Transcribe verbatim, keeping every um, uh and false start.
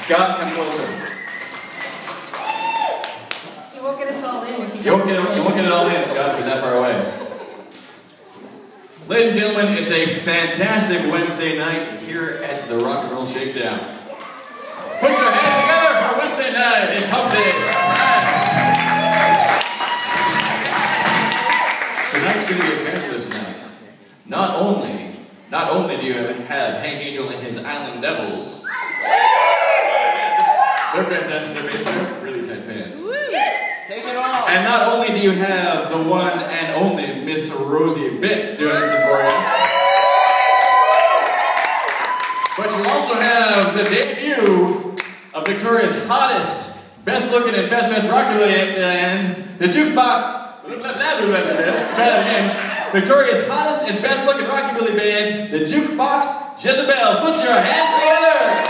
Scott, come closer. You won't get us all in. If you, you, won't get it, you won't get it all in, Scott, if you're that far away. Ladies and gentlemen, it's a fantastic Wednesday night here at the Rock and Roll Shakedown. Put your hands together for Wednesday night. It's Hump Day. Right. Tonight's going to be a fabulous night. Not only, not only do you have, have Hank Angel and his Island Devils. They're fantastic. They're made of really tight pants. Take it off. And not only do you have the one and only Miss Rosie Bitts doing it for you, but you also have the debut of Victoria's hottest, best looking and best dressed rockabilly band, the Jukebox. Victoria's hottest and best looking rockabilly band, the Jukebox Jezebels. Put your hands together.